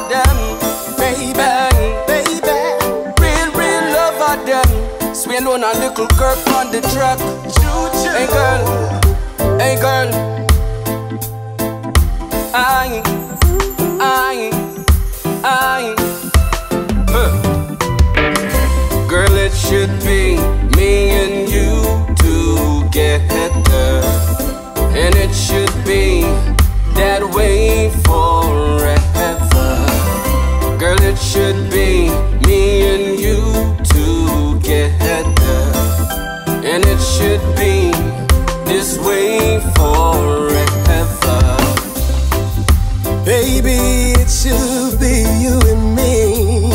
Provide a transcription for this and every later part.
them, baby, baby. Real love for them. Swayne on a little Kirk on the track. Hey girl, I. Girl, it should be me and you together, and it should be that way forever. Girl, it should be me and you together, and it should be this way forever. Baby, it should be you and me.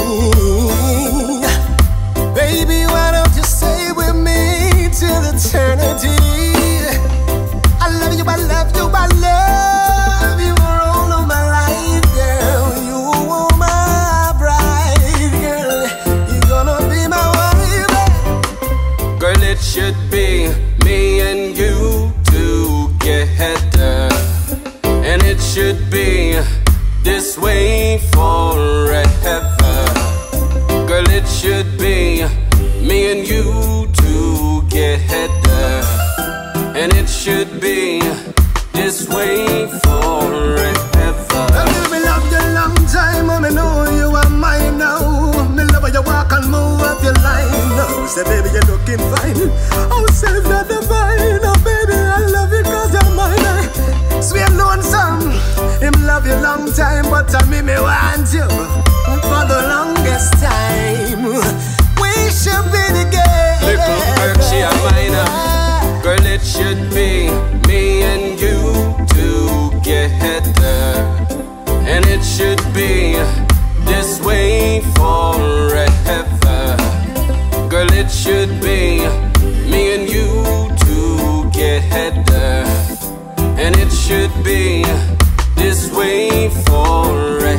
Baby, why don't you stay with me till eternity? I love you, I love you, I love you for all of my life, girl. You are my bride, girl. You're gonna be my wife. Girl, it should be me and you together, and it should be this way forever. Girl, it should be me and you together, and it should be this way forever. I've been love you a long time, and I know you are mine now. Me love how you walk and move up your line now. Say baby, you're looking fine. Oh, self not divine. Oh baby, I love you cause you're mine. Swayne Lonesome, him love you long time, but I me want you for the longest time. We should be together. Little Kirk, she a minor. Girl, it should be me and you together, and it should be this way forever. Girl, it should be me and you together, and it should be this way forever.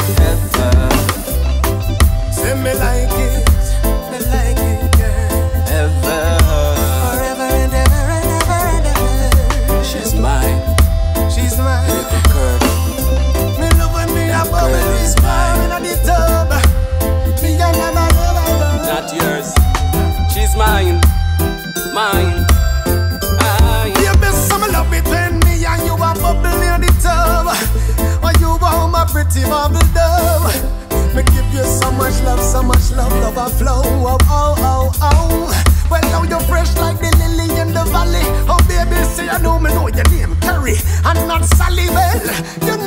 Say me like it, girl. Ever. Forever and ever and ever and ever. She's mine. She's mine. Little Kirk. Me love when me a bubble Girl is mine. in the tub. Me and my love. Not yours. She's mine. Mine. You best some love between me and you a bubble in the tub. Or you are my pretty bubble dove. Me give you so much love, love a flow. Oh, oh, oh, oh. Well, now you're fresh like the lily in the valley. Oh, baby, say I know me know your name, Carrie, and not Sally. Well, you